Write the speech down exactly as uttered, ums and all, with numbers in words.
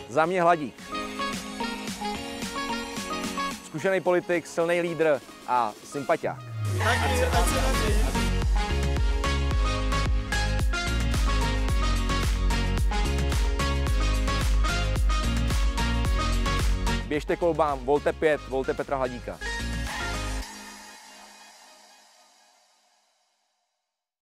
Za mě Hladík. Zkušený politik, silný lídr a sympatiák. Běžte k volbám, volte pět, volte Petra Hladíka.